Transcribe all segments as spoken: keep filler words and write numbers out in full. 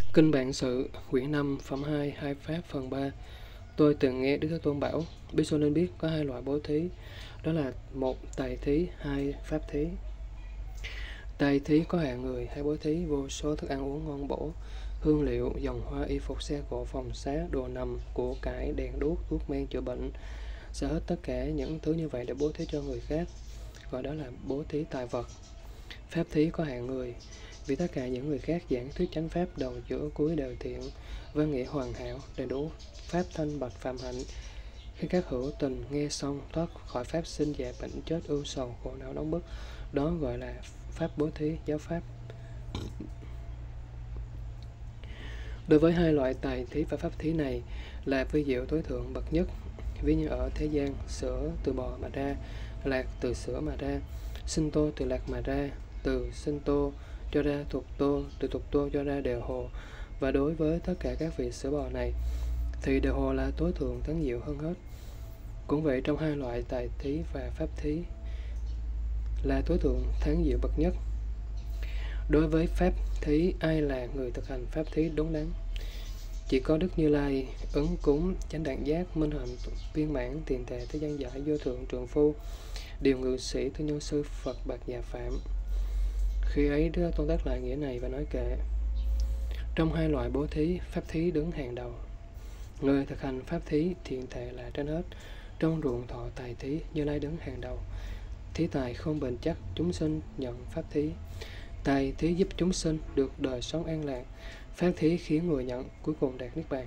Kinh Bản Sự, quyển năm, phẩm hai, hai Pháp, phần ba. Tôi từng nghe Đức Thế Tôn bảo, biết số nên biết có hai loại bố thí, đó là một tài thí, hai pháp thí. Tài thí có hạng người, hai bố thí, vô số thức ăn uống ngon bổ, hương liệu, dòng hoa, y phục, xe cộ, phòng xá, đồ nằm, của cải, đèn đuốc, thuốc men, chữa bệnh, sẽ hết tất cả những thứ như vậy để bố thí cho người khác, gọi đó là bố thí tài vật. Pháp thí có hạng người, vì tất cả những người khác giảng thuyết chánh pháp đầu giữa cuối đều thiện, văn nghĩa hoàn hảo, đầy đủ pháp thanh bạch phạm hạnh. Khi các hữu tình nghe xong thoát khỏi pháp sinh già bệnh chết ưu sầu khổ não đóng bức, đó gọi là pháp bố thí giáo pháp. Đối với hai loại tài thí và pháp thí này là vi diệu tối thượng bậc nhất. Ví như ở thế gian, sữa từ bò mà ra, lạc từ sữa mà ra, sinh tô từ lạc mà ra, từ sinh tô cho ra thuộc tô, từ thuộc tô cho ra đều hồ. Và đối với tất cả các vị sữa bò này, thì đều hồ là tối thượng thắng diệu hơn hết. Cũng vậy, trong hai loại tài thí và pháp thí là tối thượng thắng diệu bậc nhất. Đối với pháp thí, ai là người thực hành pháp thí đúng đắn? Chỉ có Đức Như Lai, ứng cúng, chánh đẳng giác, minh hạnh, viên mãn, tiền tệ, thế gian giải, vô thượng, trượng phu, điều ngự sĩ, thương nhân sư, Phật, bạc già phạm. Khi ấy, Đức Tôn tác lại nghĩa này và nói kệ: trong hai loại bố thí, pháp thí đứng hàng đầu. Người thực hành pháp thí, thiện thể là trên hết. Trong ruộng thọ tài thí, Như Lai đứng hàng đầu. Thí tài không bền chắc, chúng sinh nhận pháp thí. Tài thí giúp chúng sinh được đời sống an lạc. Pháp thí khiến người nhận cuối cùng đạt niết bàn.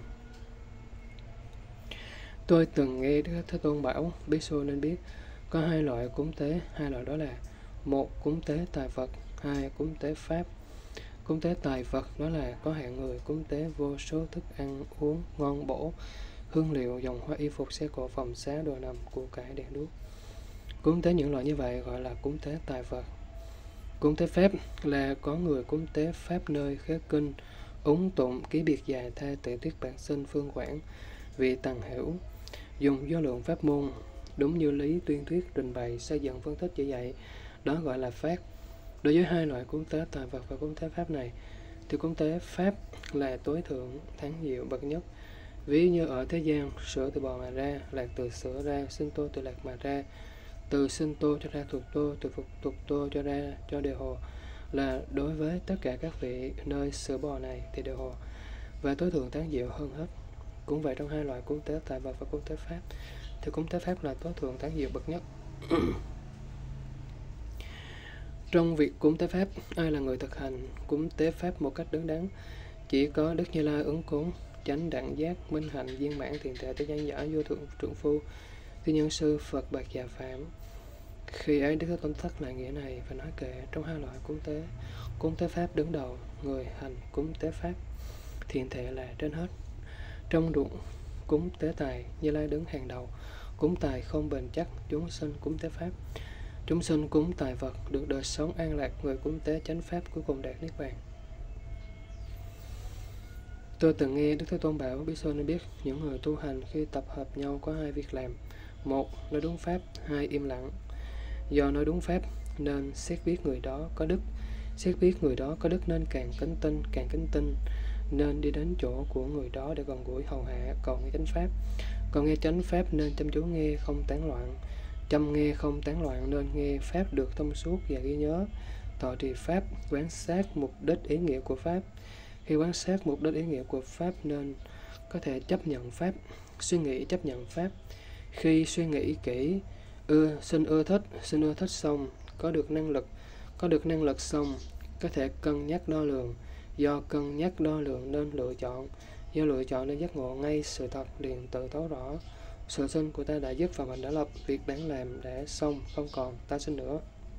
Tôi từng nghe Đức Thế Tôn bảo, Bhikkhu nên biết có hai loại cúng tế, hai loại đó là: một cúng tế tài vật, hai cúng tế pháp. Cúng tế tài vật đó là có hạng người cúng tế vô số thức ăn uống ngon bổ, hương liệu, dòng hoa, y phục, xe cộ, phòng xá, đồ nằm, của cải, đèn đuốc. Cúng tế những loại như vậy gọi là cúng tế tài vật. Cúng tế pháp là có người cúng tế pháp nơi khế kinh, úng tụng, ký biệt dài tha, tự thuyết bản sinh, phương quảng, vị tầng hiểu, dùng vô lượng pháp môn, đúng như lý tuyên thuyết trình bày, xây dựng phân tích chỉ dạy, đó gọi là pháp. Đối với hai loại cúng tế tài vật và cúng tế pháp này, thì cúng tế pháp là tối thượng thắng diệu bậc nhất. Ví như ở thế gian, sữa từ bò mà ra, lạc từ sữa ra, sinh tô từ lạc mà ra, từ sinh tô cho ra thuộc tô, từ phục thuộc tô cho ra cho đều hồ, là đối với tất cả các vị nơi sữa bò này thì đều hồ, và tối thượng thắng diệu hơn hết. Cũng vậy, trong hai loại cúng tế tài vật và cúng tế pháp, thì cúng tế pháp là tối thượng thắng diệu bậc nhất. Trong việc cúng tế pháp, ai là người thực hành cúng tế pháp một cách đứng đắn? Chỉ có Đức Như Lai, ứng cúng, chánh đẳng giác, minh hạnh, viên mãn, tiền tệ, thế gian giả, vô thượng, trượng phu, thiên nhân sư, Phật, bạc già phạm. Khi ấy, Đức Thế Tôn thất lại nghĩa này và nói kệ: trong hai loại cúng tế, cúng tế pháp đứng đầu, người hành cúng tế pháp, thiện thể là trên hết. Trong ruộng cúng tế tài, Như Lai đứng hàng đầu. Cúng tài không bền chắc, chúng sinh cúng tế pháp. Chúng sinh cúng tài vật, được đời sống an lạc. Người cúng tế chánh pháp cuối cùng đạt niết bàn. Tôi từng nghe Đức Thế Tôn bảo, Bhikkhu nên biết những người tu hành khi tập hợp nhau có hai việc làm: một, nói đúng pháp; hai, im lặng. Do nói đúng pháp nên xét biết người đó có đức, xét biết người đó có đức nên càng kính tinh, càng kính tinh nên đi đến chỗ của người đó để gần gũi hầu hạ, cầu nghe chánh pháp. Còn nghe chánh pháp nên chăm chú nghe, không tán loạn. Chăm nghe không tán loạn nên nghe pháp được thông suốt và ghi nhớ. Thọ trì pháp, quán sát mục đích ý nghĩa của pháp. Khi quán sát mục đích ý nghĩa của pháp nên có thể chấp nhận pháp, suy nghĩ chấp nhận pháp. Khi suy nghĩ kỹ, ưa xin ưa thích, xin ưa thích xong, có được năng lực, có được năng lực xong, có thể cân nhắc đo lường. Do cân nhắc đo lường nên lựa chọn, do lựa chọn nên giác ngộ ngay sự thật, liền tự thấu rõ. Sự sinh của ta đã dứt và mình đã lập, việc đáng làm đã xong, không còn ta sinh nữa.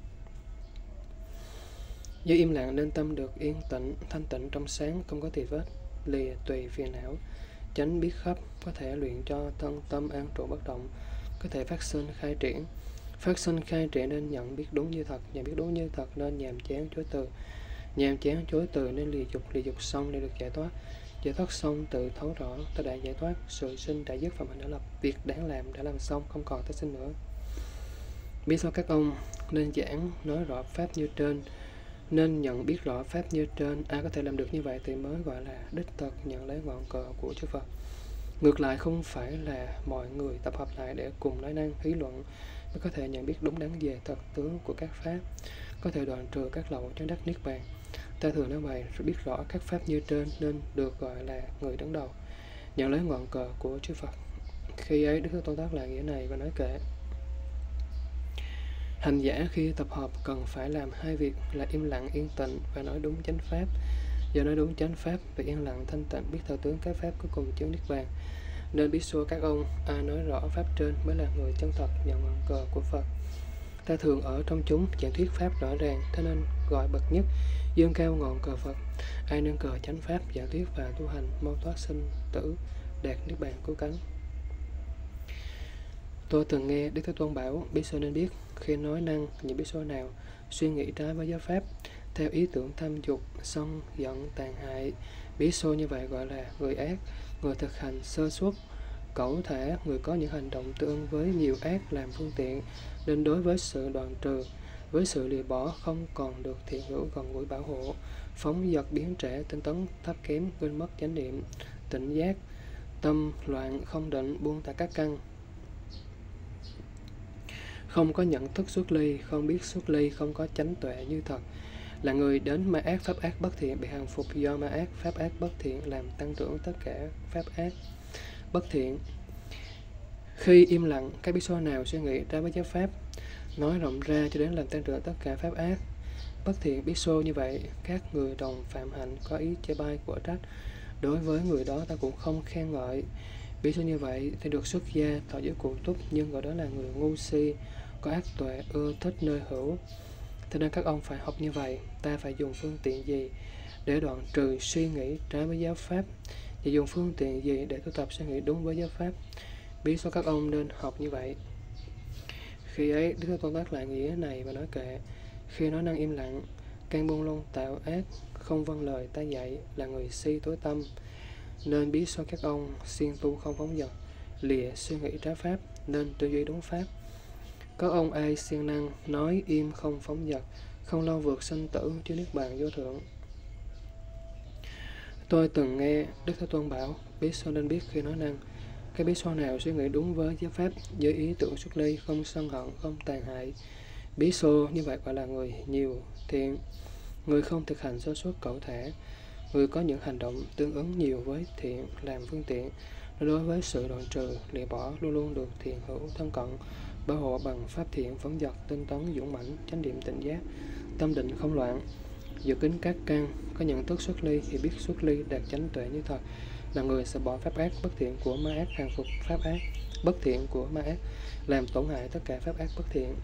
Do im lặng nên tâm được yên tĩnh, thanh tịnh, trong sáng, không có tì vết, lìa tùy phiền não, tránh biết khắp, có thể luyện cho thân tâm an trụ bất động, có thể phát sinh khai triển. Phát sinh khai triển nên nhận biết đúng như thật, nhận biết đúng như thật nên nhàm chán chối từ, nhàm chán chối từ nên lìa dục, lìa dục xong để được giải thoát, giải thoát xong tự thấu rõ ta đã giải thoát, sự sinh đã dứt và mình đã lập, việc đáng làm đã làm xong, không còn tái sinh nữa. Biết sao các ông nên giảng nói rõ pháp như trên, Nên nhận biết rõ pháp như trên, ai có thể làm được như vậy thì mới gọi là đích thực nhận lấy ngọn cờ của chư Phật. Ngược lại, không phải là mọi người tập hợp lại để cùng nói năng, lý luận mới có thể nhận biết đúng đắn về thật tướng của các pháp, có thể đoạn trừ các lậu cho đắc niết bàn. Ta thường nói vậy, rồi biết rõ các pháp như trên nên được gọi là người đứng đầu, nhận lấy ngọn cờ của chư Phật. Khi ấy, Đức Thế Tôn tác lại nghĩa này và nói kệ: hành giả khi tập hợp cần phải làm hai việc là im lặng yên tịnh và nói đúng chánh pháp. Do nói đúng chánh pháp và yên lặng thanh tịnh biết thật tướng các pháp cuối cùng chứng niết bàn, nên biết xua các ông, ai nói rõ pháp trên mới là người chân thật nhận ngọn cờ của Phật. Ta thường ở trong chúng giảng thuyết pháp rõ ràng, thế nên gọi bậc nhất dương cao ngọn cờ Phật. Ai nâng cờ chánh pháp giảng thuyết và tu hành mau thoát sinh tử, đạt niết bàn cứu cánh. Tôi từng nghe Đức Thế Tôn bảo biết xô nên biết khi nói năng những biết xô nào suy nghĩ trái với giáo pháp theo ý tưởng tham dục, sân, giận, tàn hại. Biết xô như vậy gọi là người ác, người thực hành sơ suất, cẩu thể, người có những hành động tương ứng với nhiều ác làm phương tiện, nên đối với sự đoạn trừ, với sự lìa bỏ không còn được thiện hữu gần gũi bảo hộ, phóng dật biến trẻ, tinh tấn thấp kém, quên mất chánh niệm, tỉnh giác, tâm loạn không định, buông thả các căn, không có nhận thức xuất ly, không biết xuất ly, không có chánh tuệ như thật, là người đến ma ác pháp ác bất thiện bị hàng phục do ma ác pháp ác bất thiện làm tăng trưởng tất cả pháp ác bất thiện. Khi im lặng, các biết số nào suy nghĩ trái với giáo pháp nói rộng ra cho đến làm tăng trưởng tất cả pháp ác bất thiện biết xô như vậy, các người đồng phạm hạnh có ý chê bai của trách, đối với người đó ta cũng không khen ngợi. Biết xô như vậy thì được xuất gia thọ giới cụ túc, nhưng gọi đó là người ngu si, có ác tuệ, ưa thích nơi hữu. Thế nên các ông phải học như vậy. Ta phải dùng phương tiện gì để đoạn trừ suy nghĩ trái với giáo pháp, và dùng phương tiện gì để tu tập suy nghĩ đúng với giáo pháp? Biết số các ông nên học như vậy. Khi ấy, Đức Thế Tôn tác lại nghĩa này và nói kệ: khi nói năng im lặng, can buông lung tạo ác, không vâng lời ta dạy, là người si tối tâm. Nên biết số các ông siêng tu không phóng dật, lìa suy nghĩ trái pháp, nên tư duy đúng pháp. Có ông ai siêng năng nói im không phóng dật, không lo vượt sinh tử chứ niết bàn vô thượng. Tôi từng nghe Đức Thế Tôn bảo biết số nên biết khi nói năng, cái biết số nào suy nghĩ đúng với giáo pháp, với ý tưởng xuất ly, không sân hận, không tàn hại. Biết số như vậy gọi là người nhiều thiện, người không thực hành sơ suất cẩu thể, người có những hành động tương ứng nhiều với thiện làm phương tiện, đối với sự đoạn trừ lìa bỏ luôn luôn được thiện hữu thân cận, bảo hộ bằng pháp thiện phấn dật, tinh tấn dũng mãnh, chánh niệm tỉnh giác, tâm định không loạn, dự kính các căn, có nhận thức xuất ly thì biết xuất ly, đạt chánh tuệ như thật, là người sẽ bỏ pháp ác bất thiện của ma ác, hàng phục pháp ác bất thiện của ma ác, làm tổn hại tất cả pháp ác bất thiện.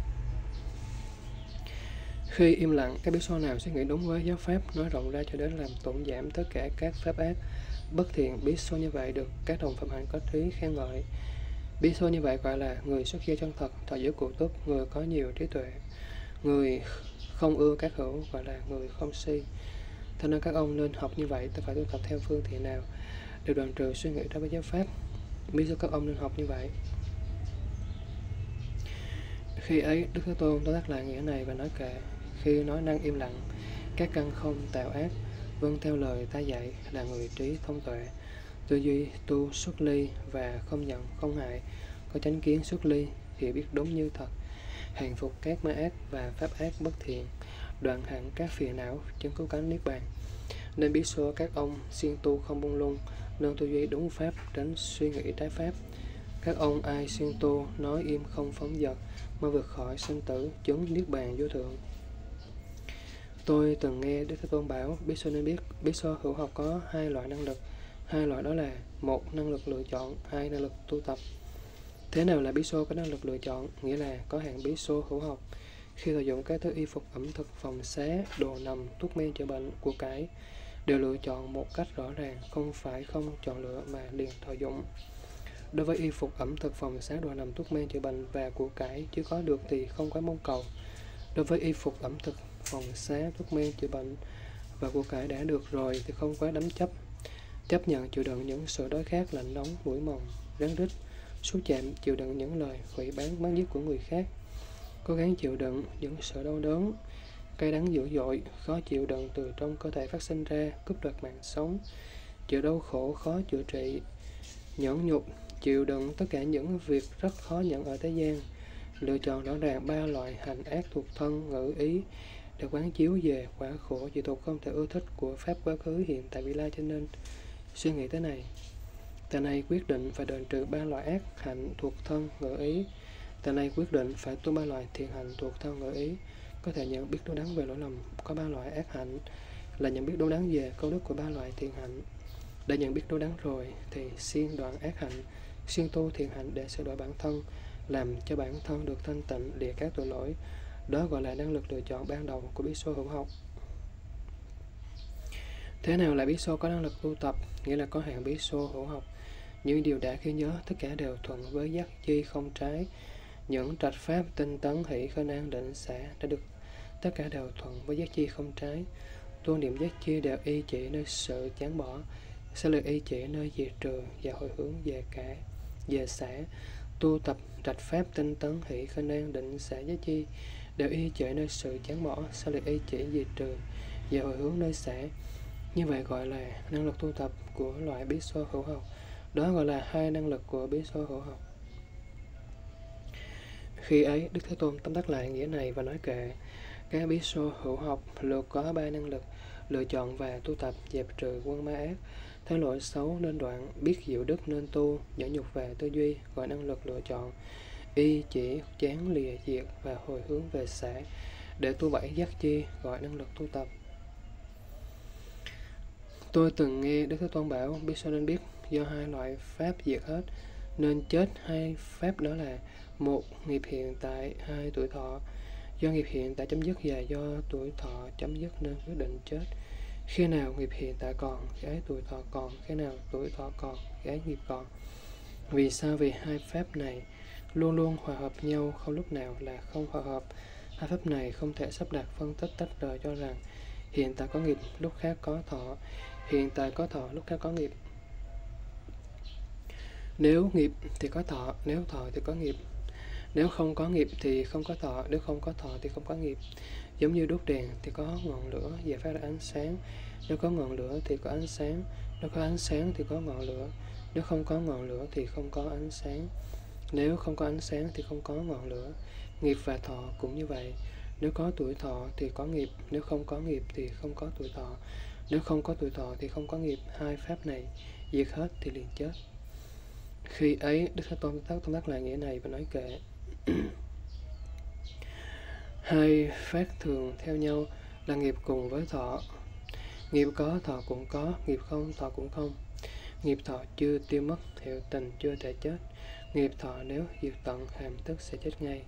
Khi im lặng, các biết số nào suy nghĩ đúng với giáo pháp nói rộng ra cho đến làm tổn giảm tất cả các pháp ác bất thiện. Biết số như vậy được các đồng phạm hạnh có trí khen ngợi. Biết số như vậy gọi là người xuất gia chân thật, thọ giới cụ túc, người có nhiều trí tuệ, người không ưa các hữu, gọi là người không si. Thế nên các ông nên học như vậy. Ta phải tu tập theo phương tiện nào để đoạn trừ suy nghĩ trái với giáo pháp? Biết số các ông nên học như vậy. Khi ấy, Đức Thế Tôn tôi tác lại nghĩa này và nói kệ: khi nói năng im lặng, các căn không tạo ác, vâng theo lời ta dạy, là người trí thông tuệ, tư duy tu xuất ly và không nhận không hại, có chánh kiến xuất ly, hiểu biết đúng như thật, hàng phục các ma ác và pháp ác bất thiện, đoạn hẳn các phiền não, chứng cứu cánh niết bàn. Nên biết số các ông siêng tu không buông lung, nên tư duy đúng pháp, tránh suy nghĩ trái pháp. Các ông ai siêng tu nói im không phóng dật, mới vượt khỏi sinh tử, chứng niết bàn vô thượng. Tôi từng nghe Đức Thế Tôn bảo biết số nên biết. Biết số hữu học có hai loại năng lực. Hai loại đó là: một, năng lực lựa chọn; hai, năng lực tu tập. Thế nào là biết số có năng lực lựa chọn? Nghĩa là có hạng biết số hữu học khi sử dụng các thứ y phục ẩm thực, phòng xá, đồ nằm, thuốc men chữa bệnh, của cải, đều lựa chọn một cách rõ ràng, không phải không chọn lựa mà liền thọ dụng. Đối với y phục ẩm thực, phòng xá, đồ nằm, thuốc men chữa bệnh và của cải, chứ có được thì không quá mong cầu. Đối với y phục ẩm thực, phòng xá, thuốc men chữa bệnh và của cải đã được rồi thì không quá đắm chấp. Chấp nhận chịu đựng những sự đói khát, lạnh nóng, mũi mồng, rắn rít, xúc chạm, chịu đựng những lời hủy bán mắng giết của người khác, cố gắng chịu đựng những sự đau đớn, cay đắng dữ dội, khó chịu đựng từ trong cơ thể phát sinh ra, cướp đoạt mạng sống, chịu đau khổ khó chữa trị, nhẫn nhục, chịu đựng tất cả những việc rất khó nhận ở thế gian. Lựa chọn rõ ràng ba loại hành ác thuộc thân, ngữ, ý để quán chiếu về quả khổ chịu thuộc không thể ưa thích của Pháp quá khứ, hiện tại, vị lai, cho nên suy nghĩ thế này. Ta này quyết định phải đền trừ ba loại ác hạnh thuộc thân, ngữ, ý. Ta này quyết định phải tu ba loại thiện hạnh thuộc thân, ngữ, ý. Có thể nhận biết đúng đắn về lỗi lầm có ba loại ác hạnh là nhận biết đúng đắn về công đức của ba loại thiện hạnh. Đã nhận biết đúng đắn rồi thì siêng đoạn ác hạnh, siêng tu thiện hạnh để sửa đổi bản thân, làm cho bản thân được thanh tịnh, lìa các tội lỗi. Đó gọi là năng lực lựa chọn ban đầu của Bhikkhu hữu học. Thế nào là Bhikkhu có năng lực tu tập? Nghĩa là có hạng Bhikkhu hữu học. Những điều đã ghi nhớ tất cả đều thuận với giác chi không trái. Những trạch pháp tinh tấn hỷ khinh an định xả đã được tất cả đều thuận với giác chi không trái. Tu niệm giác chi đều y chỉ nơi sự chán bỏ, sẽ lực y chỉ nơi diệt trừ và hồi hướng về cả về xả. Tu tập trạch pháp tinh tấn hỷ khinh an định xả giác chi đều y chỉ nơi sự chán bỏ, sẽ lực y chỉ diệt trừ và hồi hướng nơi xả. Như vậy gọi là năng lực tu tập của loại Bhikkhu hữu học. Đó gọi là hai năng lực của Bhikkhu hữu học. Khi ấy, Đức Thế Tôn tóm tắt lại nghĩa này và nói kệ: các Bhikkhu hữu học lược có ba năng lực lựa chọn và tu tập, dẹp trừ quân ma ác, thấy lỗi xấu nên đoạn, biết diệu đức nên tu, nhẫn nhục và tư duy gọi năng lực lựa chọn, y chỉ chán lìa diệt và hồi hướng về xả để tu bảy giác chi gọi năng lực tu tập. Tôi từng nghe Đức Thế Tôn bảo Bhikkhu nên biết do hai loại pháp diệt hết nên chết. Hai pháp đó là: một, nghiệp hiện tại; hai, tuổi thọ. Do nghiệp hiện tại chấm dứt và do tuổi thọ chấm dứt nên quyết định chết. Khi nào nghiệp hiện tại còn, khi ấy tuổi thọ còn; khi nào tuổi thọ còn, khi ấy nghiệp còn. Vì sao? Vì hai pháp này luôn luôn hòa hợp nhau, không lúc nào là không hòa hợp. Hai pháp này không thể sắp đặt phân tích tách rời cho rằng hiện tại có nghiệp, lúc khác có thọ; hiện tại có thọ, lúc khác có nghiệp. Nếu nghiệp thì có thọ, nếu thọ thì có nghiệp. Nếu không có nghiệp thì không có thọ, nếu không có thọ thì không có nghiệp. Giống như đốt đèn thì có ngọn lửa và phát ra ánh sáng. Nếu có ngọn lửa thì có ánh sáng, nếu có ánh sáng thì có ngọn lửa. Nếu không có ngọn lửa thì không có ánh sáng. Nếu không có ánh sáng thì không có ngọn lửa. Nghiệp và thọ cũng như vậy. Nếu có tuổi thọ thì có nghiệp, nếu không có nghiệp thì không có tuổi thọ. Nếu không có tuổi thọ thì không có nghiệp. Hai pháp này diệt hết thì liền chết. Khi ấy, Đức Thế Tôn tóm tắt lại nghĩa này và nói kệ: hai pháp thường theo nhau là nghiệp cùng với thọ. Nghiệp có, thọ cũng có; nghiệp không, thọ cũng không. Nghiệp thọ chưa tiêu mất, hiệu tình chưa thể chết. Nghiệp thọ nếu diệt tận, hàm tức sẽ chết ngay.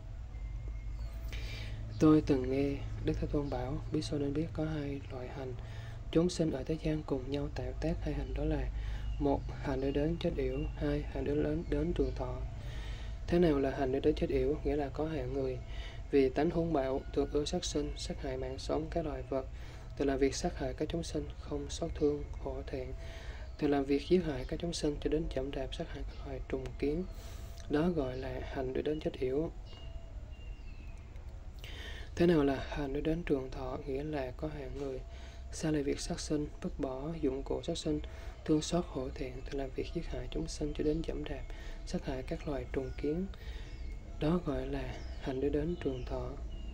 Tôi từng nghe Đức Thế Tôn bảo Bhikkhu nên biết có hai loại hành chúng sinh ở thế gian cùng nhau tạo tác. Hai hành đó là: một, hành để đến chết yểu; hai, hành để đến đến trường thọ. Thế nào là hành để đến chết yểu? Nghĩa là có hạng người vì tánh hung bạo, thường ưa sát sinh, sát hại mạng sống các loài vật, từ làm việc sát hại các chúng sinh không xót thương hổ thẹn, từ làm việc giết hại các chúng sinh cho đến chậm đạp sát hại các loài trùng kiến. Đó gọi là hành để đến chết yểu. Thế nào là hành để đến trường thọ? Nghĩa là có hạng người xa lìa việc sát sinh, vứt bỏ dụng cụ sát sinh, thương xót hổ thẹn, từ làm việc giết hại chúng sinh cho đến dẫm đạp sát hại các loài trùng kiến. Đó gọi là hành để đến trường thọ.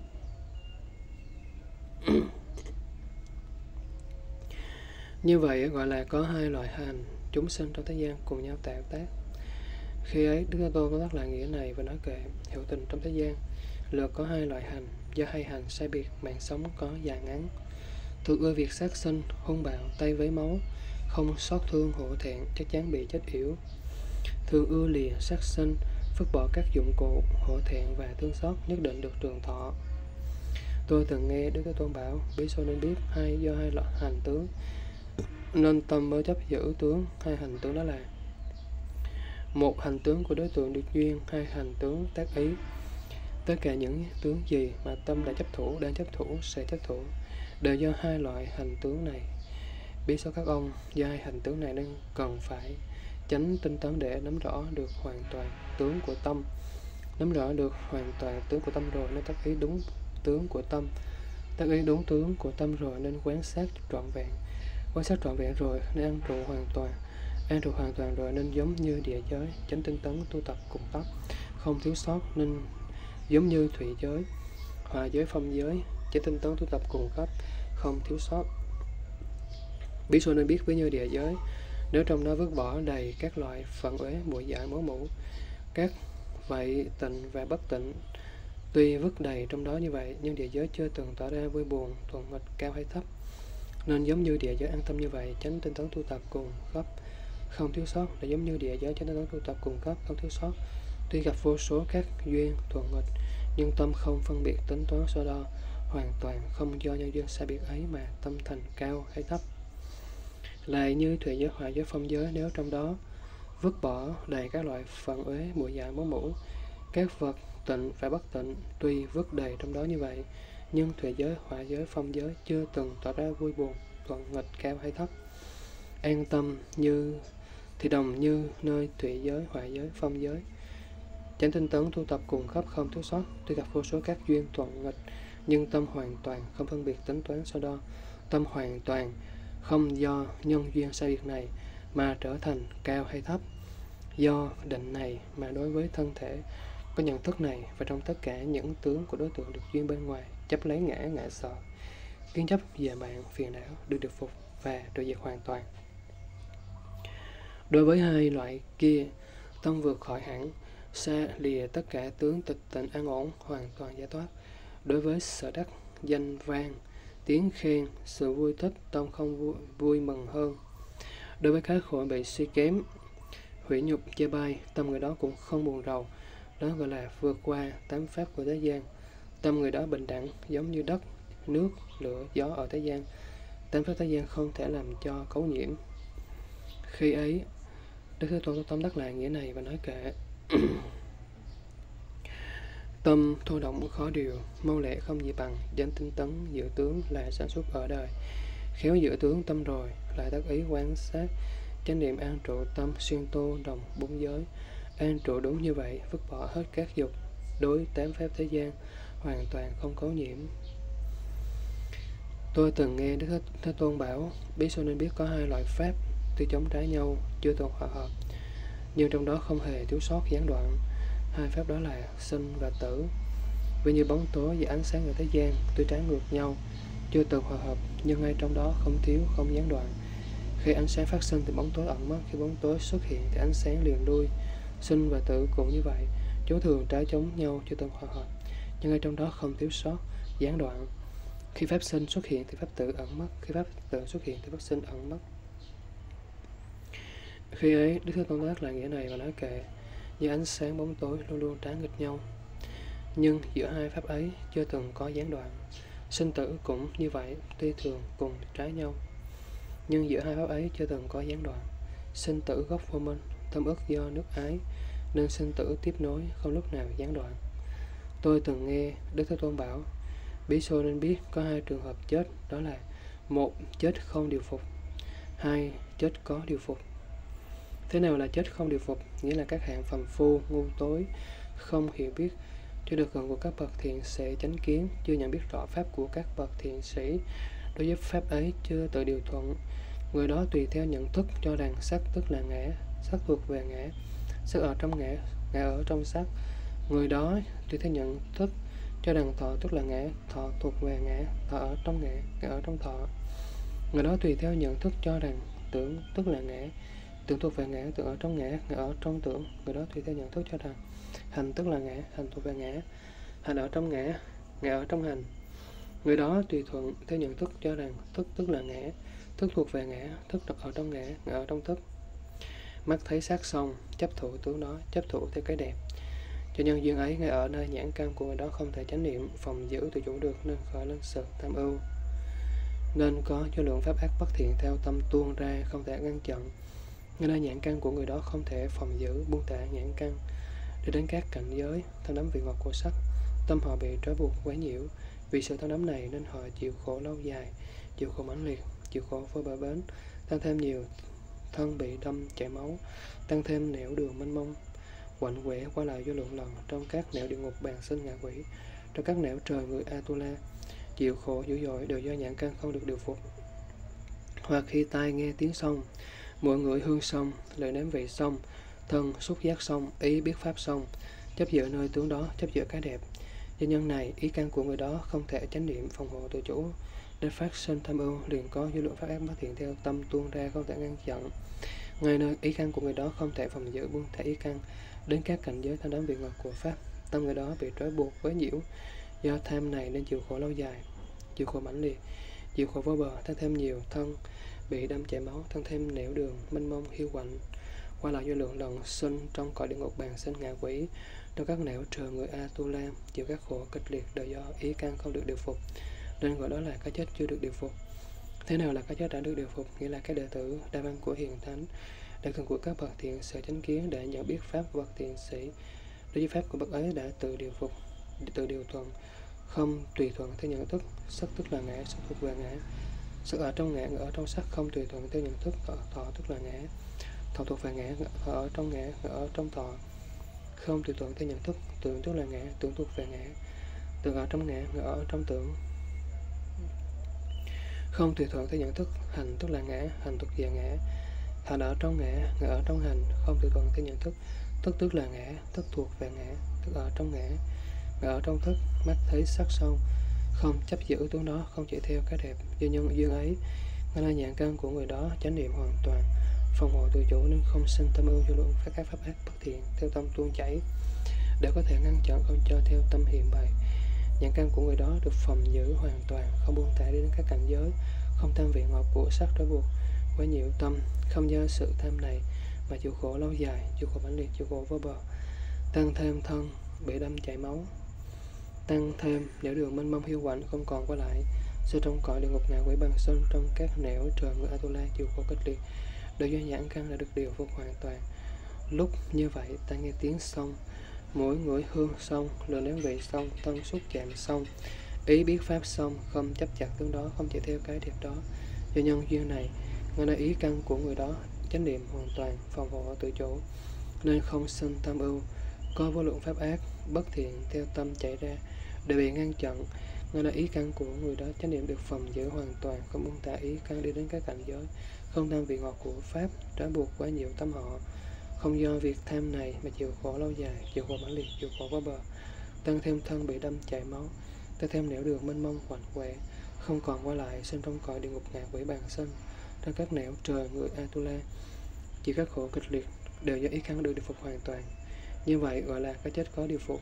Như vậy gọi là có hai loại hành chúng sinh trong thế gian cùng nhau tạo tác. Khi ấy, Đức Thế Tôn có tắt lại nghĩa này và nói kệ: hiệu tình trong thế gian lượt có hai loại hành, do hai hành sai biệt, mạng sống có dài ngắn. Thường ưa việc sát sinh, hung bạo, tay với máu, không xót thương hổ thẹn, chắc chắn bị chết yểu. Thường ưa lìa sát sinh, vứt bỏ các dụng cụ, hổ thẹn và thương xót, nhất định được trường thọ. Tôi từng nghe Đức Thế Tôn bảo Bhikkhu nên biết hai do hai loại hành tướng nên tâm mới chấp giữ tướng. Hai hành tướng đó là: một, hành tướng của đối tượng được duyên; hai, hành tướng tác ý. Tất cả những tướng gì mà tâm đã chấp thủ, đang chấp thủ, sẽ chấp thủ đều do hai loại hành tướng này. Biết số các ông, do hai hành tướng này nên cần phải tránh tinh tấn để nắm rõ được hoàn toàn tướng của tâm. Nắm rõ được hoàn toàn tướng của tâm rồi nên tác ý đúng tướng của tâm. Tác ý đúng tướng của tâm rồi nên quán sát trọn vẹn. Quán sát trọn vẹn rồi nên an trụ hoàn toàn. An trụ hoàn toàn rồi nên giống như địa giới, chánh tinh tấn tu tập cùng tóc, không thiếu sót nên giống như thủy giới, hòa giới, phong giới, chánh tinh tấn tu tập cùng cấp, không thiếu sót. Bí số nên biết với như địa giới, nếu trong đó vứt bỏ đầy các loại phận uế, bụi dại, máu mủ, các vậy tịnh và bất tịnh, tuy vứt đầy trong đó như vậy, nhưng địa giới chưa từng tỏ ra vui buồn, thuận nghịch, cao hay thấp, nên giống như địa giới an tâm như vậy, chánh tinh tấn tu tập cùng cấp, không thiếu sót, là giống như địa giới chánh tinh tấn tu tập cùng cấp, không thiếu sót. Tuy gặp vô số các duyên thuận nghịch, nhưng tâm không phân biệt tính toán so đo, hoàn toàn không do nhân duyên sai biệt ấy mà tâm thành cao hay thấp. Lại như thủy giới, hỏa giới, phong giới, nếu trong đó vứt bỏ đầy các loại phận uế, bụi dại, máu mủ, các vật tịnh và bất tịnh, tuy vứt đầy trong đó như vậy, nhưng thủy giới, hỏa giới, phong giới chưa từng tỏ ra vui buồn, thuận nghịch, cao hay thấp. An tâm như thì đồng như nơi thủy giới, hỏa giới, phong giới. Chánh tinh tấn tu tập cùng khắp, không thiếu sót, tuy gặp vô số các duyên thuận nghịch, nhưng tâm hoàn toàn không phân biệt tính toán so đo, tâm hoàn toàn không do nhân duyên sai biệt này mà trở thành cao hay thấp. Do định này mà đối với thân thể có nhận thức này, và trong tất cả những tướng của đối tượng được duyên bên ngoài, chấp lấy ngã, ngã sợ, kiến chấp về mạng, phiền não được được phục và được diệt hoàn toàn. Đối với hai loại kia, tâm vượt khỏi hẳn, xa lìa tất cả tướng tịch tịnh an ổn, hoàn toàn giải thoát. Đối với sở đắc, danh vang, tiếng khen, sự vui thích, tâm không vui, vui mừng hơn. Đối với các khổ bị suy kém, hủy nhục, chê bai, tâm người đó cũng không buồn rầu. Đó gọi là vượt qua tám pháp của thế gian. Tâm người đó bình đẳng, giống như đất, nước, lửa, gió ở thế gian. Tám pháp thế gian không thể làm cho cấu nhiễm. Khi ấy, Đức Thế Tôn tóm tắt lại nghĩa này và nói kệ: tâm thô động khó điều, mau lẹ không gì bằng, danh tinh tấn dự tướng là sản xuất ở đời. Khéo dự tướng tâm rồi, lại tác ý quan sát, chánh niệm an trụ tâm, xuyên tô đồng bốn giới. An trụ đúng như vậy, vứt bỏ hết các dục, đối tám pháp thế gian, hoàn toàn không cấu nhiễm. Tôi từng nghe Đức Thế, Thế Tôn bảo, bí số nên biết có hai loại pháp, tuy chống trái nhau, chưa từng hòa hợp, nhưng trong đó không hề thiếu sót gián đoạn. Hai pháp đó là sinh và tử. Vì như bóng tối và ánh sáng ở thế gian, tuy trái ngược nhau, chưa từng hòa hợp, nhưng ngay trong đó không thiếu, không gián đoạn. Khi ánh sáng phát sinh thì bóng tối ẩn mất, khi bóng tối xuất hiện thì ánh sáng liền lui. Sinh và tử cũng như vậy, chúng thường trái chống nhau, chưa từng hòa hợp, nhưng ngay trong đó không thiếu sót, gián đoạn. Khi pháp sinh xuất hiện thì pháp tử ẩn mất, khi pháp tử xuất hiện thì pháp sinh ẩn mất. Khi ấy, Đức Thế Tôn tác lại nghĩa này và nói kệ: như ánh sáng bóng tối luôn luôn trái nghịch nhau, nhưng giữa hai pháp ấy chưa từng có gián đoạn. Sinh tử cũng như vậy, tuy thường cùng trái nhau, nhưng giữa hai pháp ấy chưa từng có gián đoạn. Sinh tử gốc vô minh, tâm ức do nước ái, nên sinh tử tiếp nối, không lúc nào gián đoạn. Tôi từng nghe Đức Thế Tôn bảo, bí số nên biết có hai trường hợp chết, đó là: một, chết không điều phục; hai, chết có điều phục. Thế nào là chết không điều phục? Nghĩa là các hạng phàm phu, ngu tối, không hiểu biết, chưa được gần của các bậc thiện sĩ chánh kiến, chưa nhận biết rõ pháp của các bậc thiện sĩ, đối với pháp ấy chưa tự điều thuận. Người đó tùy theo nhận thức cho rằng sắc tức là ngã, sắc thuộc về ngã, sắc ở trong ngã, ngã ở trong sắc. Người đó tùy theo nhận thức cho rằng thọ tức là ngã, thọ thuộc về ngã, thọ ở trong ngã, ngã ở trong thọ. Người đó tùy theo nhận thức cho rằng tưởng tức là ngã, tưởng thuộc về ngã, tưởng ở trong ngã, ngã ở trong tưởng. Người đó tùy theo nhận thức cho rằng hành tức là ngã, hành thuộc về ngã, hành ở trong ngã, ngã ở trong hành. Người đó tùy thuận theo nhận thức cho rằng thức tức là ngã, thức thuộc về ngã, thức ở trong ngã, ngã ở trong thức. Mắt thấy sắc xong, chấp thụ tướng đó, chấp thụ theo cái đẹp. Cho nhân duyên ấy, ngay ở nơi nhãn căn của người đó không thể chánh niệm, phòng giữ tự chủ được, nên khởi lên sự tham ưu. Nên có cho lượng pháp ác bất thiện theo tâm tuôn ra, không thể ngăn chặn. Ngay nơi nhãn căn của người đó không thể phòng giữ, buông thả nhãn căn, để đến các cảnh giới tham đắm vị ngọt của sắc. Tâm họ bị trói buộc quấy nhiễu, vì sự tham đắm này nên họ chịu khổ lâu dài, chịu khổ mãnh liệt, chịu khổ vô bờ bến, tăng thêm nhiều thân bị đâm chảy máu, tăng thêm nẻo đường mênh mông, quạnh quẻ qua lại vô lượng lần trong các nẻo địa ngục bàn sinh ngạ quỷ, trong các nẻo trời người Atula. chịu khổ dữ dội đều do nhãn căn không được điều phục. Hoặc khi tai nghe tiếng sông, mỗi ngửi hương sông, lời nếm vị sông, thân xúc giác sông, ý biết pháp sông, chấp giữ nơi tướng đó, chấp giữ cái đẹp. Do nhân này, ý căn của người đó không thể chánh niệm phòng hộ tự chủ, nên phát sinh tham ưu, liền có dư lượng pháp ác bất thiện theo tâm tuôn ra, không thể ngăn chặn. Ngay nơi ý căn của người đó không thể phòng giữ, buông thả ý căn đến các cảnh giới tham đắm vị ngọt của pháp, tâm người đó bị trói buộc với nhiễu. Do tham này nên chịu khổ lâu dài, chịu khổ mãnh liệt, chịu khổ vô bờ, tăng thêm nhiều thân bị đâm chảy máu, tăng thêm nẻo đường mênh mông hiu quạnh, qua lại vô lượng lần sinh trong cõi địa ngục bàn sinh ngạ quỷ, trong các nẻo trời người Atula, chịu các khổ kịch liệt đều do ý căn không được điều phục, nên gọi đó là cái chết chưa được điều phục. Thế nào là cái chết đã được điều phục? Nghĩa là các đệ tử đa văn của hiền thánh, đại thần của các bậc thiện sở chánh kiến đã nhận biết pháp của bậc thiện sĩ, đối với pháp của bậc ấy đã tự điều phục, tự điều thuận, không tùy thuận theo nhận thức. Sắc tức là ngã, sắc thuộc về ngã. Sắc ở trong ngã, ngã ở trong sắc, không tùy thuận theo nhận thức. Ở thọ tức là ngã, thọ thuộc về ngã, ngã ở trong ngã, ngã ở trong thọ, không tùy thuận theo nhận thức. Tưởng tức là ngã, tưởng thuộc về ngã, tưởng ở trong ngã, ngã ở trong tưởng, không tùy thuận theo nhận thức. Hành tức là ngã, hành thuộc về ngã, hành ở trong ngã, ngã ở trong hành, không tùy thuận theo nhận thức. Thức tức là ngã, thức thuộc về ngã, thức ở trong ngã, ngã ở trong thức. Mắt thấy sắc sâu, không chấp giữ tướng đó, không chỉ theo cái đẹp. Do nhân duyên ấy, ngay là nhãn căn của người đó chánh niệm hoàn toàn, phòng hộ tự chủ, nên không sinh tâm ưu vô lượng phát các pháp ác bất thiện theo tâm tuôn chảy, để có thể ngăn chặn không cho theo tâm hiện bày. Nhãn căn của người đó được phòng giữ hoàn toàn, không buông thả đến các cảnh giới, không tham vị ngọt của sắc trói buộc quá nhiều tâm, không do sự tham này mà chịu khổ lâu dài, chịu khổ mãnh liệt, chịu khổ vô bờ, tăng thêm thân bị đâm chảy máu, tăng thêm nẻo đường mênh mông hiu quạnh, không còn qua lại, sơ trong cõi địa ngục ngạ quỷ bằng sơn trong các nẻo trời người Atula, chịu khổ kịch liệt, đều do nhãn căn đã được điều phục hoàn toàn. Lúc như vậy, ta nghe tiếng sông, mỗi ngửi hương sông, lời nếm vị sông, thân xúc chạm sông, ý biết pháp sông, không chấp chặt tướng đó, không chỉ theo cái đẹp đó. Do nhân duyên này, ngay nơi ý căn của người đó chánh niệm hoàn toàn, phòng hộ tự chủ, nên không sinh tham ưu, có vô lượng pháp ác bất thiện theo tâm chạy ra, để bị ngăn chặn. Ngay nơi ý căn của người đó chánh niệm được phòng giữ hoàn toàn, không buông thả ý căn đi đến các cảnh giới, không tham vị ngọt của pháp trói buộc quá nhiều tâm họ, không do việc tham này mà chịu khổ lâu dài, chịu khổ mãnh liệt, chịu khổ vô bờ, tăng thêm thân bị đâm chảy máu, tăng thêm nẻo đường mênh mông quạnh quẹ, không còn qua lại, sinh trong cõi địa ngục ngạ quỷ bàn sinh, trong các nẻo trời người Atula, chỉ các khổ kịch liệt đều do ý căn được điều phục hoàn toàn. Như vậy gọi là cái chết có điều phục.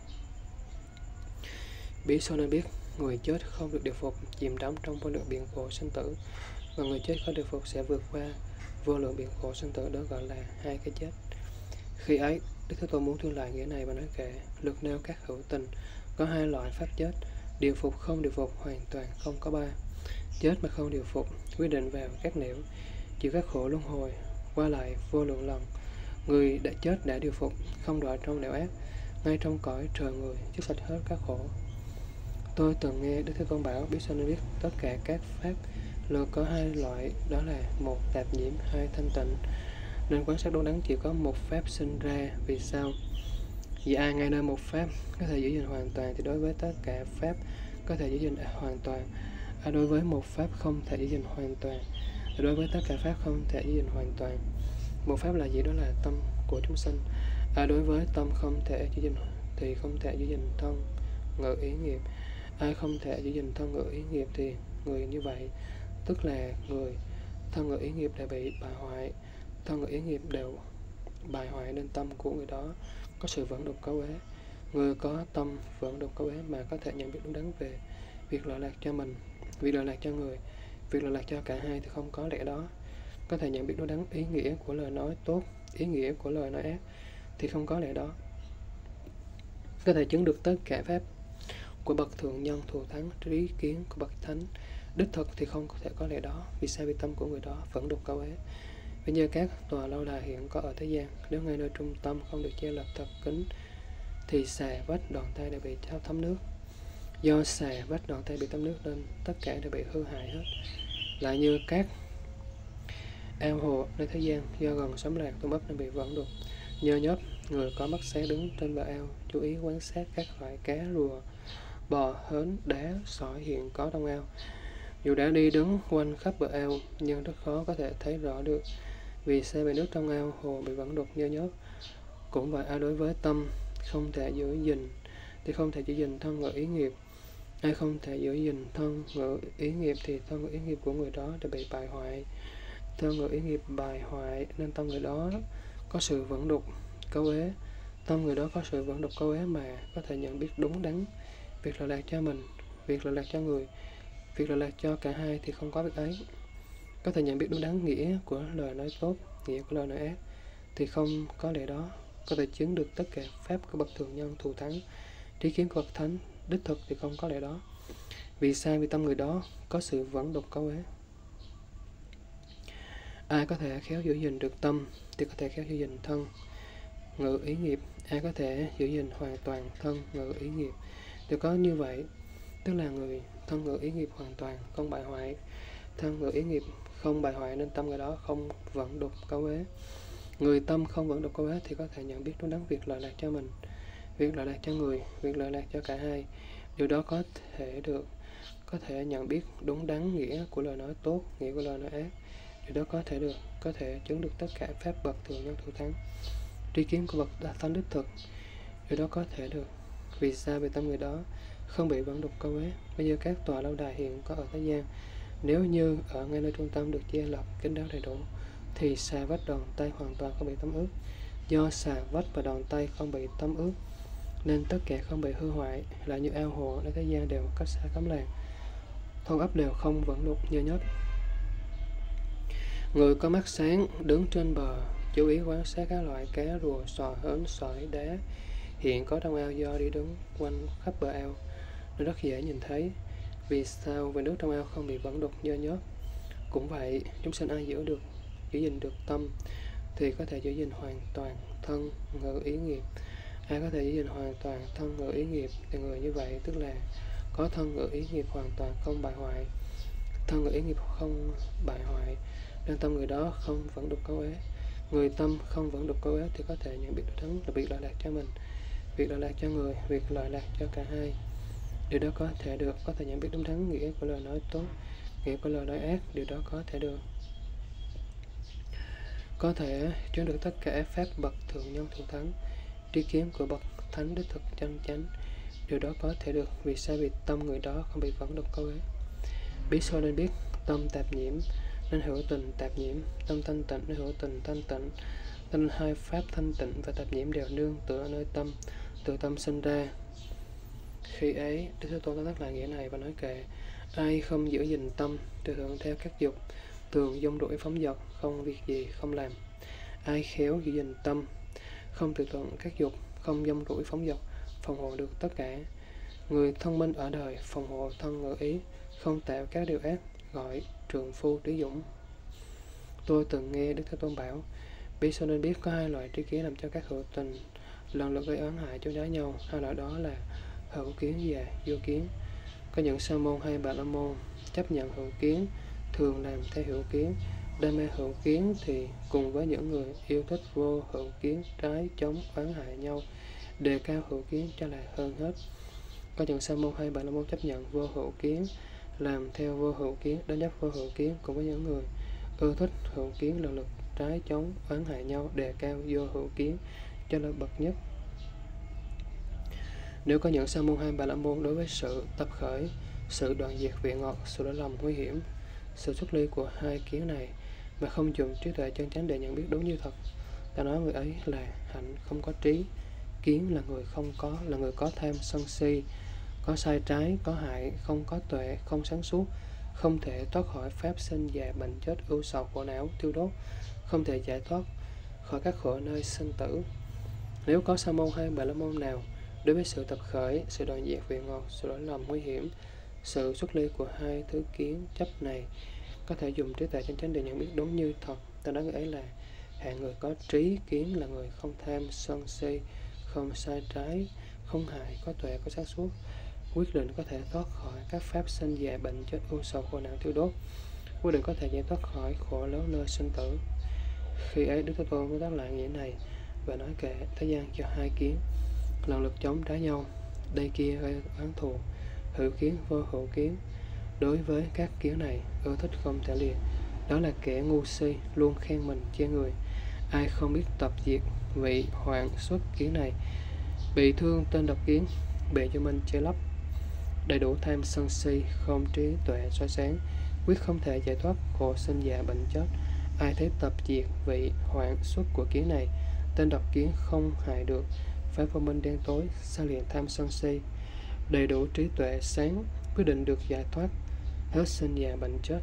Bí số nên biết người chết không được điều phục, chìm đắm trong vô lượng biển khổ sinh tử, và người chết có điều phục sẽ vượt qua vô lượng biển khổ sinh tử, đó gọi là hai cái chết. Khi ấy, Đức Thế Tôn muốn tuyên lại nghĩa này và nói kệ lược nêu các hữu tình có hai loại pháp chết: điều phục, không điều phục, hoàn toàn không có ba. Chết mà không điều phục, quyết định vào các nẻo, chịu các khổ luân hồi, qua lại vô lượng lần. Người đã chết đã điều phục, không đọa trong nẻo ác, ngay trong cõi trời người, dứt sạch hết các khổ. Tôi từng nghe Đức Thế Tôn bảo biết sao nên biết tất cả các pháp lược có hai loại, đó là một tạp nhiễm, hai thanh tịnh. Nên quan sát đúng đắn chỉ có một pháp sinh ra. Vì sao? Vì ai ngay nơi một pháp có thể giữ gìn hoàn toàn, thì đối với tất cả pháp có thể giữ gìn hoàn toàn. À, đối với một pháp không thể giữ gìn hoàn toàn, thì đối với tất cả pháp không thể giữ gìn hoàn toàn. Một pháp là gì? Đó là tâm của chúng sinh. À, đối với tâm không thể giữ gìn thì không thể giữ gìn thân ngữ ý nghiệp. Ai không thể giữ gìn thân ngữ ý nghiệp thì người như vậy tức là người thân ngữ ý nghiệp đã bị bại hoại. Thân ngữ ý nghiệp đều bại hoại nên tâm của người đó có sự vẫn đục cấu uế. Người có tâm vẫn đục cấu uế mà có thể nhận biết đúng đắn về việc lợi lạc cho mình, việc lợi lạc cho người, việc lợi lạc cho cả hai thì không có lẽ đó. Có thể nhận biết đúng đắn ý nghĩa của lời nói tốt, ý nghĩa của lời nói ác thì không có lẽ đó. Có thể chứng được tất cả pháp của bậc thượng nhân thù thắng, trí kiến của bậc thánh đích thực thì không có thể có lẽ đó. Vì sao? Vì tâm của người đó vẫn đục cấu uế. Vì như các tòa lâu đài hiện có ở thế gian, nếu ngay nơi trung tâm không được che lập thật kín thì xà vách đòn tay đều bị trao thấm nước. Do xà vách đòn tay bị thấm nước nên tất cả đều bị hư hại hết. Lại như các ao hồ nơi thế gian, do gần sấm lạc tôm ấp nên bị vẩn đục. Nhơ nhớp người có mắt sáng đứng trên bờ ao, chú ý quan sát các loại cá rùa bò, hến, đá, sỏi hiện có trong ao. Dù đã đi đứng quanh khắp bờ ao, nhưng rất khó có thể thấy rõ được vì sao bể nước trong ao hồ bị vẫn đục nhơ nhớp. Cũng vậy, ai đối với tâm không thể giữ gìn thì không thể giữ gìn thân ngữ ý nghiệp. Ai không thể giữ gìn thân ngữ ý nghiệp thì thân ngữ ý nghiệp của người đó đã bị bại hoại. Thân ngữ ý nghiệp bại hoại nên tâm người đó có sự vẫn đục, câu ế. Tâm người đó có sự vẫn đục câu ế mà có thể nhận biết đúng đắn. Việc lợi lạc cho mình, việc lợi lạc cho người, việc lợi lạc cho cả hai thì không có việc ấy. Có thể nhận biết đúng đắn nghĩa của lời nói tốt, nghĩa của lời nói ác thì không có lẽ đó. Có thể chứng được tất cả pháp của bậc thường nhân thù thắng, trí kiến của bậc thánh đích thực thì không có lẽ đó. Vì sao? Vì tâm người đó có sự vẫn đục câu ế. Ai có thể khéo giữ gìn được tâm thì có thể khéo giữ gìn thân ngữ ý nghiệp. Ai có thể giữ gìn hoàn toàn thân ngữ ý nghiệp thì có như vậy, tức là người thân ngữ ý nghiệp hoàn toàn không bại hoại. Thân ngữ ý nghiệp không bại hoại nên tâm người đó không vẫn đục câu ế. Người tâm không vẫn đục câu ế thì có thể nhận biết đúng đắn việc lợi lạc cho mình, việc lợi lạc cho người, việc lợi lạc cho cả hai. Điều đó có thể được, có thể nhận biết đúng đắn nghĩa của lời nói tốt, nghĩa của lời nói ác. Điều đó có thể được, có thể chứng được tất cả pháp bậc thường nhân thù thắng, tri kiến của bậc thánh đích thực. Điều đó có thể được. Vì sao? Vì tâm người đó không bị vẫn đục câu ế. Bây giờ các tòa lâu đài hiện có ở thế gian, nếu như ở ngay nơi trung tâm được che lọc kín đáo đầy đủ, thì xà vách đòn tay hoàn toàn không bị tấm ướt. Do xà vách và đòn tay không bị tấm ướt nên tất cả không bị hư hoại, lại như ao hồ ở thế gian đều cách xa cấm làng, thôn ấp đều không vẫn đục nhơ nhớp. Người có mắt sáng đứng trên bờ, chú ý quan sát các loại cá, rùa, sò, hến, sỏi, đá hiện có trong ao. Do đi đứng quanh khắp bờ ao nó rất dễ nhìn thấy. Vì sao? Vì nước trong ao không bị vẫn đục nhơ nhớp. Cũng vậy, chúng sinh ai giữ được, giữ gìn được tâm thì có thể giữ gìn hoàn toàn thân ngữ ý nghiệp. Ai có thể giữ gìn hoàn toàn thân ngữ ý nghiệp thì người như vậy tức là có thân ngữ ý nghiệp hoàn toàn không bại hoại. Thân ngữ ý nghiệp không bại hoại nên tâm người đó không vẫn đục câu ế. Người tâm không vẫn đục câu ế thì có thể nhận biết được thắng là việc lợi lạc cho mình, việc lợi lạc cho người, việc lợi lạc cho cả hai. Điều đó có thể được, có thể nhận biết đúng đắn nghĩa của lời nói tốt, nghĩa của lời nói ác. Điều đó có thể được, có thể chứng được tất cả pháp bậc thường nhân thù thắng, tri kiến của bậc thánh đích thực chân chánh. Điều đó có thể được. Vì sao? Vì tâm người đó không bị vẫn đục câu ế. Biết soi nên biết tâm tạp nhiễm nên hữu tình tạp nhiễm, tâm thanh tịnh nên hữu tình thanh tịnh. Nên hai pháp thanh tịnh và tạp nhiễm đều nương tựa ở nơi tâm, từ tâm sinh ra. Khi ấy, Đức Thế Tôn tóm tắt lại nghĩa này và nói kệ: ai không giữ gìn tâm, thì hưởng theo các dục, thường dung đuổi phóng dật, không việc gì không làm. Ai khéo giữ gìn tâm, không tự thuận các dục, không dâm đuổi phóng dật, phòng hộ được tất cả. Người thông minh ở đời phòng hộ thân ngữ ý, không tạo các điều ác, gọi trượng phu trí dũng. Tôi từng nghe Đức Thế Tôn bảo: biết sao nên biết có hai loại tri kiến làm cho các hữu tình lần lượt gây oán hại cho đá nhau. Hai loại đó là hữu kiến và vô kiến. Có những sa môn hay bà la môn chấp nhận hữu kiến, thường làm theo hữu kiến. Đam mê hữu kiến thì cùng với những người yêu thích vô hữu kiến, trái chống oán hại nhau, đề cao hữu kiến cho là hơn hết. Có những sa môn hay bà la môn chấp nhận vô hữu kiến, làm theo vô hữu kiến, đánh giá vô hữu kiến, cùng với những người ưa thích hữu kiến, lần lượt trái chống oán hại nhau, đề cao vô hữu kiến cho là bậc nhất. Nếu có những sa môn hay bà la môn đối với sự tập khởi, sự đoạn diệt vị ngọt, sự lỗi lầm nguy hiểm, sự xuất ly của hai kiến này mà không dùng trí tuệ chân chánh để nhận biết đúng như thật, ta nói người ấy là hạnh không có trí. Kiến là người không có, là người có tham sân si, có sai trái, có hại, không có tuệ, không sáng suốt, không thể thoát khỏi pháp sinh già bệnh chết, ưu sầu khổ não tiêu đốt, không thể giải thoát khỏi các khổ nơi sinh tử. Nếu có sa môn hay bà la môn nào đối với sự tập khởi, sự đoạn diệt vị ngọt, sự lỗi lầm nguy hiểm, sự xuất ly của hai thứ kiến chấp này, có thể dùng trí tuệ chân chánh để nhận biết đúng như thật, ta nói người ấy là hạng người có trí kiến, là người không tham sân si, không sai trái, không hại, có tuệ, có sáng suốt, quyết định có thể thoát khỏi các pháp sinh già bệnh chết, ưu sầu khổ não tiêu đốt, quyết định có thể giải thoát khỏi khổ lớn nơi sinh tử. Khi ấy Đức Thế Tôn mới đáp lại nghĩa này và nói kệ: thế gian cho hai kiến lần lượt chống trái nhau, đây kia gây oán thù, hữu kiến vô hữu kiến. Đối với các kiến này, ưa thích không thể lìa, đó là kẻ ngu si, luôn khen mình chê người. Ai không biết tập diệt vị hoạn xuất kiến này, bị thương tên độc kiến, bị cho mình che lấp, đầy đủ tham sân si, không trí tuệ soi sáng, quyết không thể giải thoát khổ sinh già bệnh chết. Ai thấy tập diệt vị hoạn xuất của kiến này, tên độc kiến không hại được, phá vô minh đen tối, xa liền tham sân si, đầy đủ trí tuệ sáng, quyết định được giải thoát hết sinh già bệnh chết.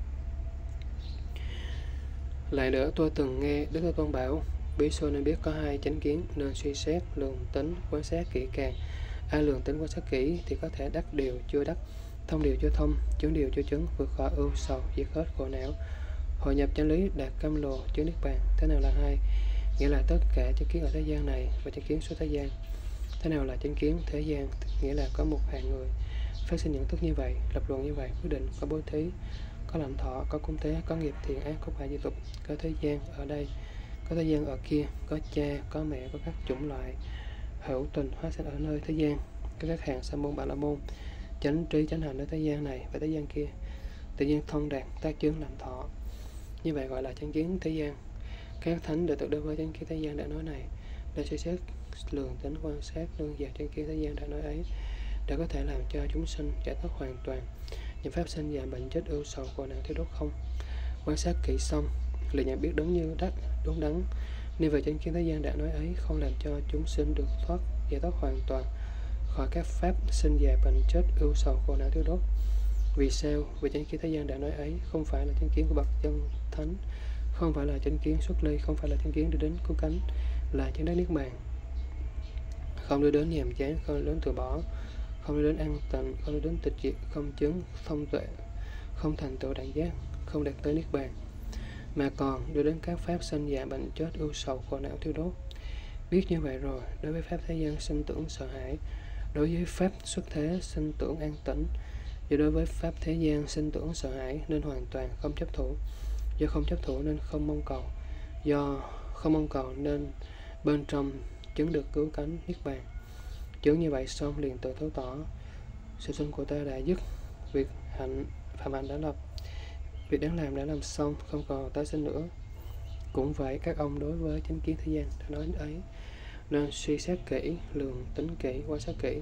Lại nữa, tôi từng nghe Đức Thế Tôn bảo, Bí Xu nên biết có hai chánh kiến, nên suy xét, lường tính, quan sát kỹ càng. Ai lường tính quan sát kỹ thì có thể đắc điều chưa đắc, thông điều chưa thông, chứng điều chưa chứng, vượt khỏi ưu sầu, diệt hết khổ não, hội nhập chân lý, đạt cam lồ, chứng niết bàn. Thế nào là hai? Nghĩa là tất cả chánh kiến ở thế gian này và chánh kiến suốt thế gian. Thế nào là chánh kiến thế gian? Nghĩa là có một hàng người phát sinh nhận thức như vậy, lập luận như vậy, quyết định có bố thí, có lãnh thọ, có cúng tế, có nghiệp thiện ác, có quả di tục, có thế gian ở đây, có thế gian ở kia, có cha, có mẹ, có các chủng loại hữu tình hóa sinh ở nơi thế gian, có các hạng sa môn bà la môn, chánh trí chánh hành ở thế gian này và thế gian kia, tự nhiên thông đạt tác chứng làm thọ. Như vậy gọi là chánh kiến thế gian. Các thánh đệ tử đối với chánh kiến thế gian đã nói này, để suy xét, lường tính, quan sát, lương dạt chánh kiến thế gian đã nói ấy, để có thể làm cho chúng sinh giải thoát hoàn toàn những pháp sinh già bệnh chết ưu sầu khổ não thiếu đốt không. Quan sát kỹ xong, liền nhận biết đúng như đắc đúng đắn, nên về chánh kiến thế gian đã nói ấy không làm cho chúng sinh được thoát giải thoát hoàn toàn khỏi các pháp sinh già bệnh chết ưu sầu khổ não thiếu đốt. Vì sao? Vì chánh kiến thế gian đã nói ấy không phải là chánh kiến của bậc chân thánh, không phải là chánh kiến xuất ly, không phải là chánh kiến đưa đến cứu cánh, là chánh đắc niết bàn, không đưa đến nhàm chán, không đưa đến từ bỏ, không đưa đến an tịnh, không đưa đến tịch diệt, không chứng thông tuệ, không thành tựu đẳng giác, không đạt tới niết bàn, mà còn đưa đến các pháp sinh già bệnh chết ưu sầu khổ não thiếu đốt. Biết như vậy rồi, đối với pháp thế gian sinh tưởng sợ hãi, đối với pháp xuất thế sinh tưởng an tĩnh, do đối với pháp thế gian sinh tưởng sợ hãi nên hoàn toàn không chấp thủ, do không chấp thủ nên không mong cầu, do không mong cầu nên bên trong chứng được cứu cánh niết bàn. Chứng như vậy xong liền tự thấu tỏ, sự sinh của ta đã dứt, việc hạnh phạm hạnh đã lập, việc đáng làm đã làm xong, không còn tái sinh nữa. Cũng vậy, các ông đối với chánh kiến thế gian đã nói ấy, nên suy xét kỹ, lường tính kỹ, quan sát kỹ.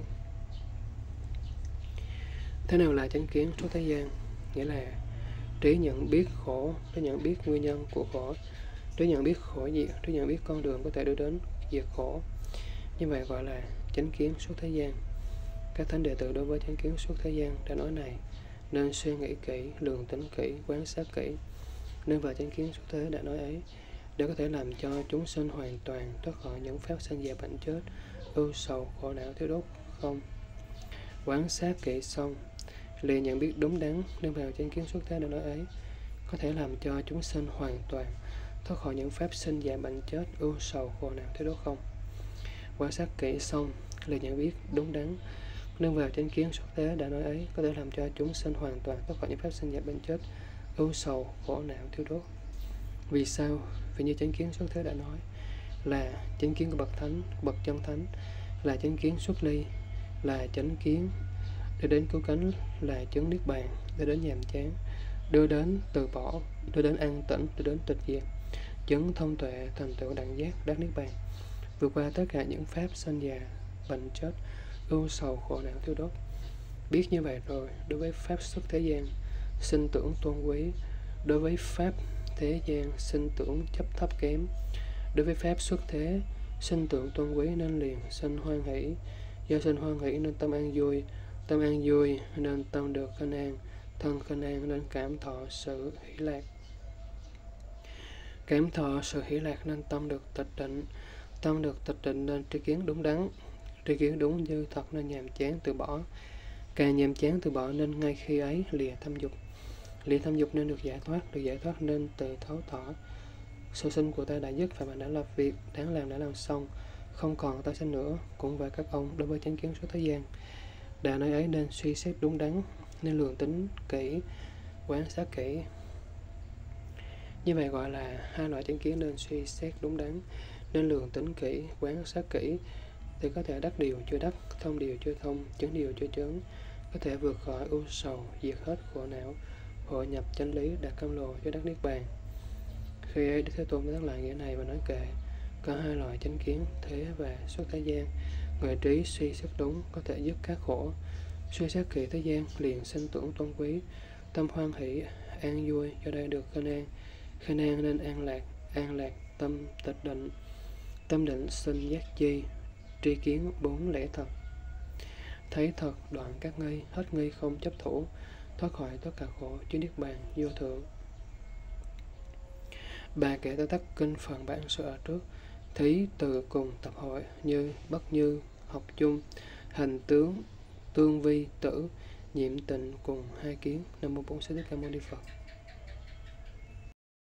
Thế nào là chánh kiến suốt thế gian? Nghĩa là trí nhận biết khổ, trí nhận biết nguyên nhân của khổ, trí nhận biết khổ diệt, trí nhận biết con đường có thể đưa đến diệt khổ. Như vậy gọi là chánh kiến suốt thế gian. Các thánh đệ tử đối với chánh kiến suốt thế gian đã nói này, nên suy nghĩ kỹ, lường tính kỹ, quan sát kỹ, nên vào chánh kiến suốt thế đã nói ấy, để có thể làm cho chúng sinh hoàn toàn thoát khỏi những pháp sinh già bệnh chết, ưu sầu khổ não thiếu đốt không. Quan sát kỹ xong, liền nhận biết đúng đắn, nên vào chánh kiến suốt thế đã nói ấy, có thể làm cho chúng sinh hoàn toàn thoát khỏi những pháp sinh già bệnh chết, ưu sầu khổ não thiếu đốt không. Quan sát kỹ xong, liền nhận biết đúng đắn, nên vào chánh kiến xuất thế đã nói ấy, có thể làm cho chúng sinh hoàn toàn thoát khỏi những pháp sinh già bệnh chết, ưu sầu khổ não thiếu đốt. Vì sao? Vì như chánh kiến xuất thế đã nói, là chánh kiến của bậc thánh, bậc chân thánh, là chánh kiến xuất ly, là chánh kiến đưa đến cứu cánh, là chứng niết bàn, đưa đến nhàm chán, đưa đến từ bỏ, đưa đến an tĩnh, đưa đến tịch diệt, chứng thông tuệ, thành tựu đẳng giác, đắc niết bàn, vượt qua tất cả những pháp sinh già bệnh chết, ưu sầu khổ não thiếu đốt. Biết như vậy rồi, đối với pháp xuất thế gian sinh tưởng tôn quý, đối với pháp thế gian sinh tưởng chấp thấp kém, đối với pháp xuất thế sinh tưởng tôn quý nên liền sinh hoan hỷ, do sinh hoan hỷ nên tâm an vui, tâm an vui nên tâm được khinh an, thân khinh an nên cảm thọ sự hỷ lạc, cảm thọ sự hỷ lạc nên tâm được tịch định, tâm được tịch định nên tri kiến đúng đắn, tri kiến đúng như thật nên nhàm chán từ bỏ, càng nhàm chán từ bỏ nên ngay khi ấy lìa tham dục, lìa tham dục nên được giải thoát, được giải thoát nên tự thấu tỏ, sự sinh của ta đã dứt và bạn đã lập việc đáng làm đã làm xong, không còn tái sinh nữa. Cũng vậy, các ông đối với chánh kiến suốt thế gian đã nói ấy nên suy xét đúng đắn, nên lường tính kỹ, quan sát kỹ. Như vậy gọi là hai loại chánh kiến nên suy xét đúng đắn, nên lường tính kỹ, quan sát kỹ, thì có thể đắc điều chưa đắc, thông điều chưa thông, chứng điều chưa chứng, có thể vượt khỏi ưu sầu, diệt hết khổ não, hội nhập chánh lý, đạt cam lồ cho đắc niết bàn. Khi ấy Đức Thế Tôn đã lại nghĩa này và nói kệ: có hai loại chánh kiến, thế và xuất thế gian. Người trí suy xét đúng có thể dứt các khổ, suy xét kỹ thế gian liền sinh tưởng tôn quý, tâm hoan hỷ an vui, do đây được khên an. Khên an nên an lạc, an lạc tâm tịch định, tâm định sinh giác chi, tri kiến bốn lẽ thật. Thấy thật, đoạn các nghi, hết nghi không chấp thủ, thoát khỏi tất cả khổ, chứ niết bàn vô thượng. Bà kể tới tất kinh phần bản sự ở trước, thí từ cùng tập hội, như bất như học chung, hành tướng tương vi tử, nhiệm tịnh cùng hai kiến. Nam mô Bổn Sư Thích Ca Mâu Ni Phật.